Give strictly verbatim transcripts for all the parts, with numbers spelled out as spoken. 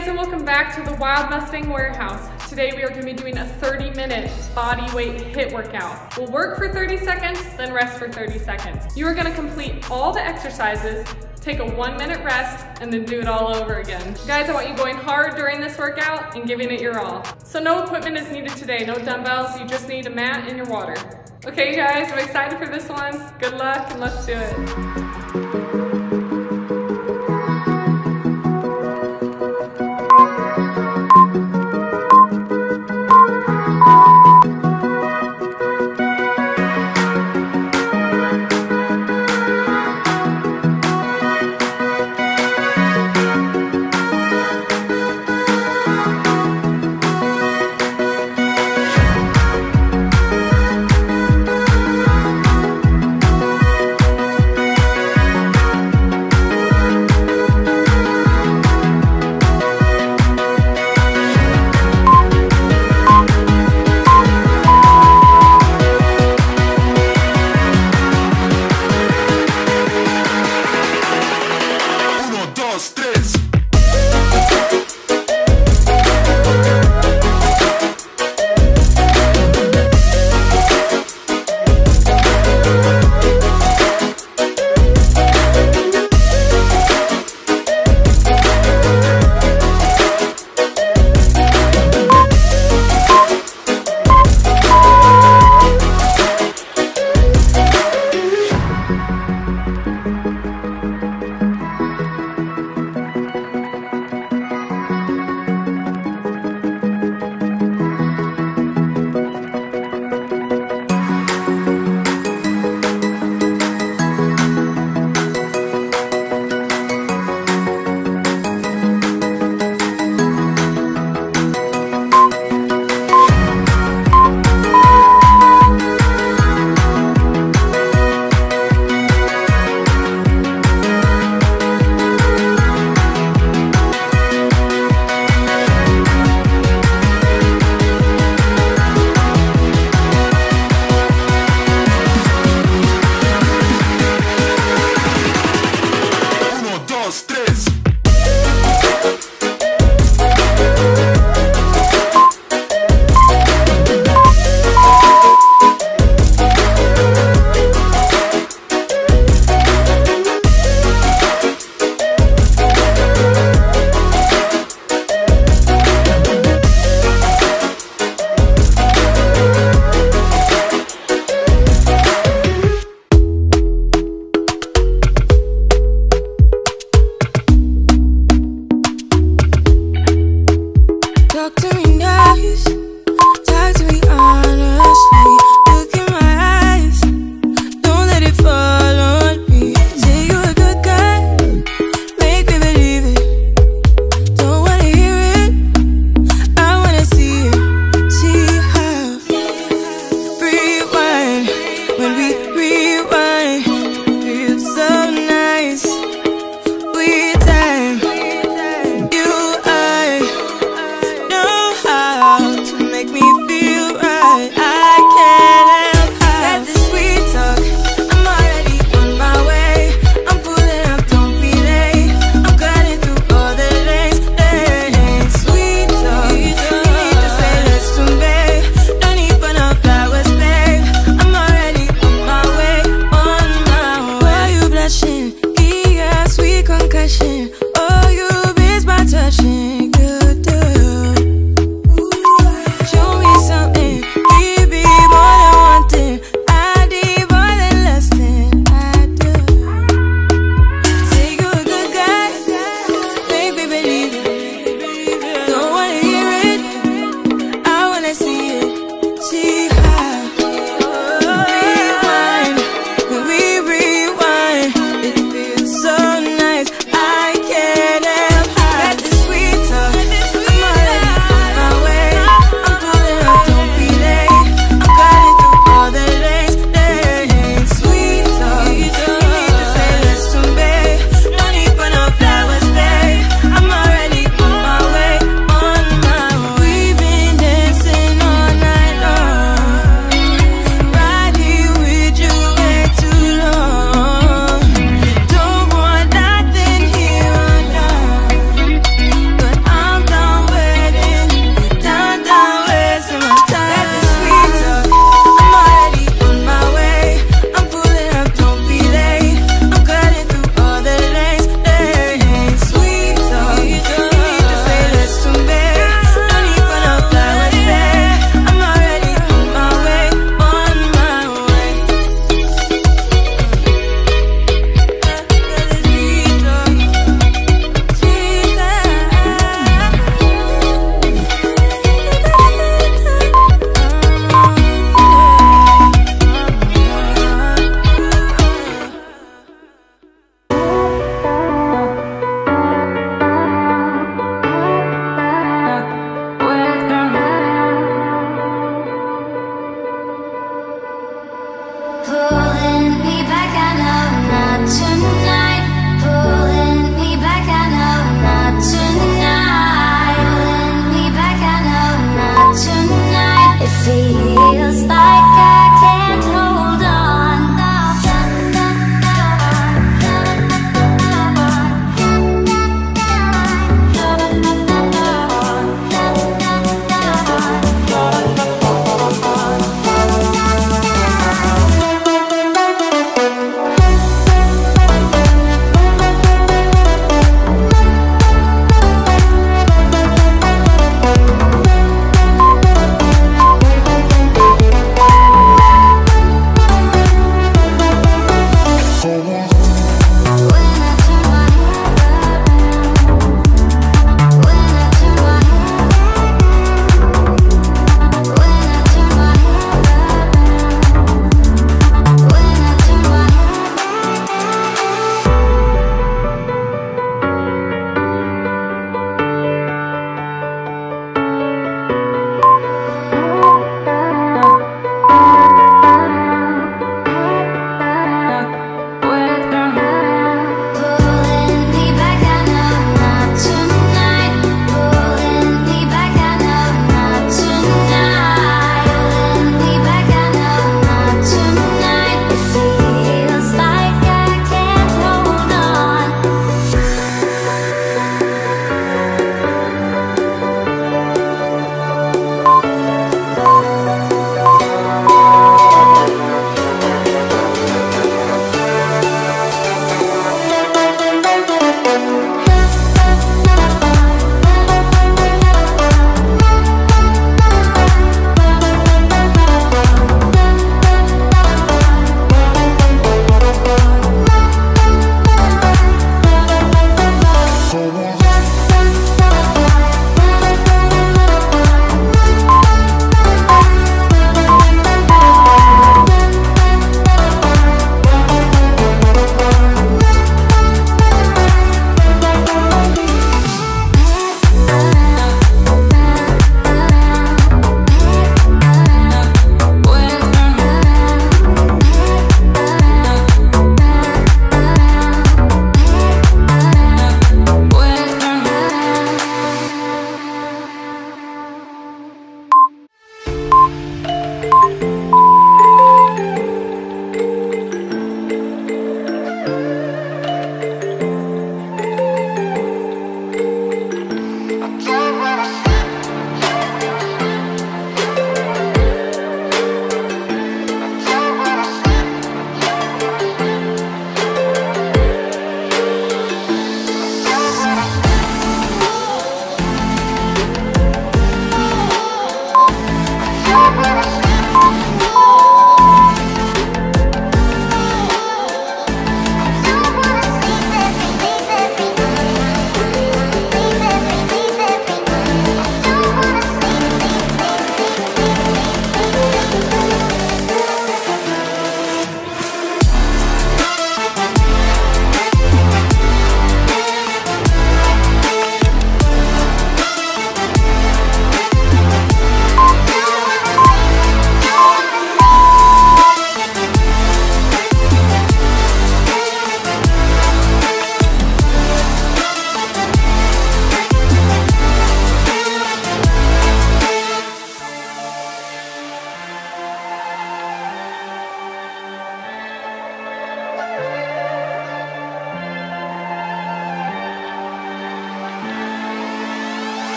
guys, and welcome back to the Wild Mustang Warehouse. Today we are going to be doing a thirty minute body weight HIIT workout. We'll work for thirty seconds, then rest for thirty seconds. You are going to complete all the exercises, take a one minute rest, and then do it all over again. Guys, I want you going hard during this workout and giving it your all. So no equipment is needed today, no dumbbells, you just need a mat and your water. Okay guys, I'm excited for this one. Good luck and let's do it.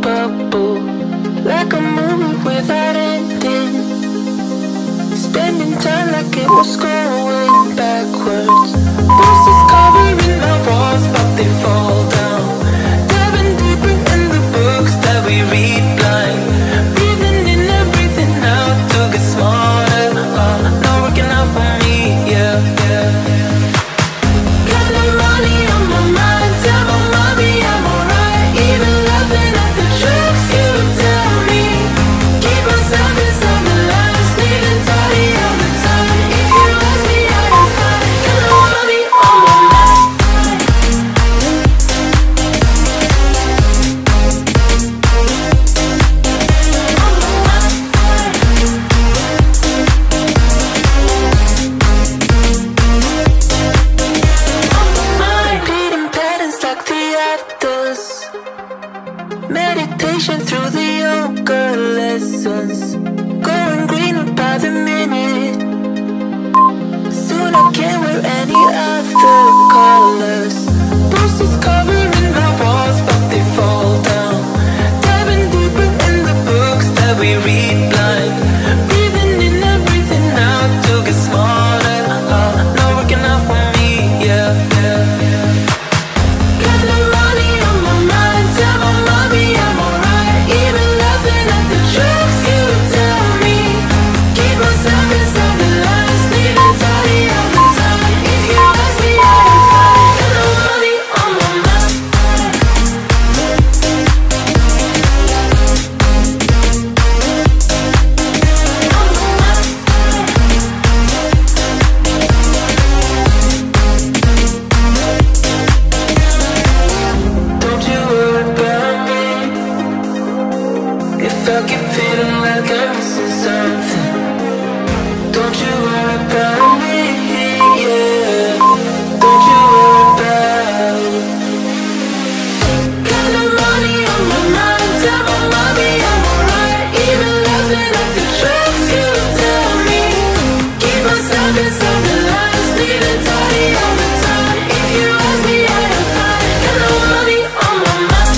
bubble, like a movie without ending. Spending time like it was going backwards. Bruises covering the walls, but they fall down. Diving deeper in the books that we read blind. Breathing in and breathing out to get smarter. Uh, not working out for me, yeah, yeah. Counting money on my mind, tell my mommy I'm alright. Even laughing at the jokes you tell me. Keep myself inside the lines, neat and tidy all the time. If you ask me, I am fine. Counting money on my mind. Repeating patterns like the others. Meditation through the yoga lessons. Going greener by the minute. Soon I can't wear any other colors. Bruises covering the walls, but they fall down. Diving deeper in the books that we read blind. Breathing in and breathing out to get smarter. Uh, not working out for me, yeah, yeah, yeah. Counting money on my mind, tell my mommy I'm alright. Even laughing at the jokes you tell me. Keep myself inside the lines, neat and tidy all the time. If you ask me, I am fine. Counting money on my mind. Don't you worry about me. If I keep feeling like I'm missing something, don't you worry about me, yeah. Don't you worry about it. Counting money on my mind, tell my mommy I'm alright. Even laughing at the jokes you tell me. Keep myself inside the lines, neat and tidy all the time. If you ask me, I am fine. Counting money on my mind.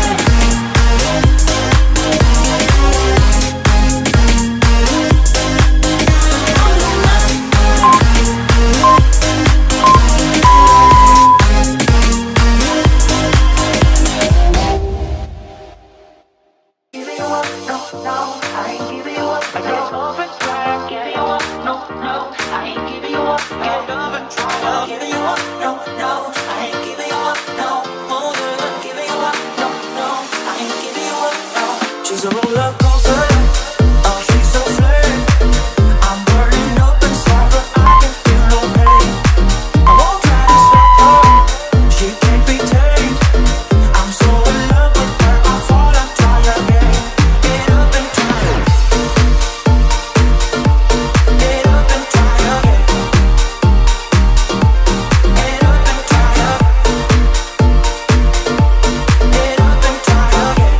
Giving you up, no, no, I ain't giving you up. I get over try, giving you up, no, no, I ain't giving you up. Get over try, giving you up, no, no, I ain't giving you up, no, more than giving you up, no, no, I ain't giving you up, no. She's a roller coaster, oh she's so flirty. I'm burning up inside, but I can feel no pain. I won't try to stop her, she can't be tamed. I'm so in love with her, I fall and try again. Get up and try it. Get up and try again. Get up and try again. Get up and try again.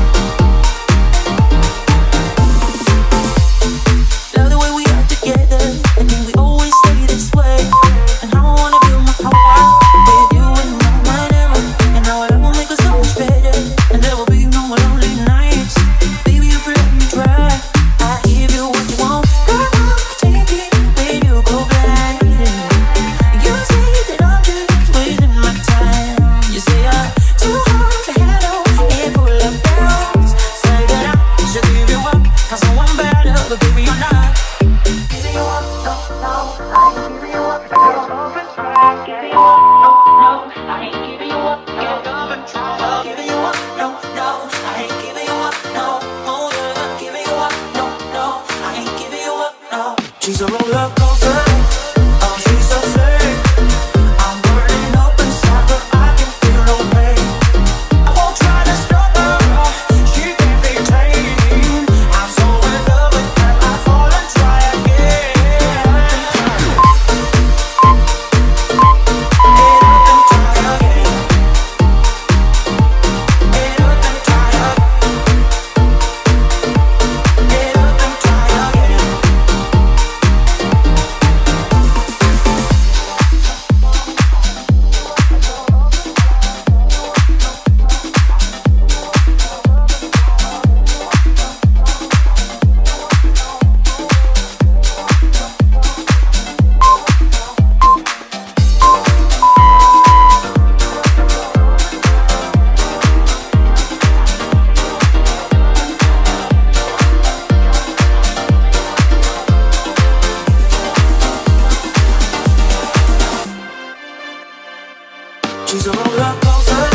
Love the way we are together, and then we always stay this way. And I wanna build my heart with you and all my never. And now our love will make us so much better, and there will be no more lonely nights. Baby, if you let me try, I give you what you want. Girl, I'll take it when you go blind. You say that I'm just wasting my time. You say I'm too hard to handle and full of doubts. Say that I should give you up, cause I want better, but baby, you're not. Giving you up, no, no, I ain't giving you up. Get over and try, giving you up, no, no, I ain't giving you up. Get over and try, giving you up, no, no, I ain't giving you up, no, more than giving you up, no, no, I ain't giving you up, no. She's a roller coaster, oh she's so flirty. I'm burning up inside, but I can feel no pain. I won't try to stop her, she can't be tamed. I'm so in love with her, I fall and try again. Get up and try again. Get up and try again. Get up and try again. She's a roller coaster.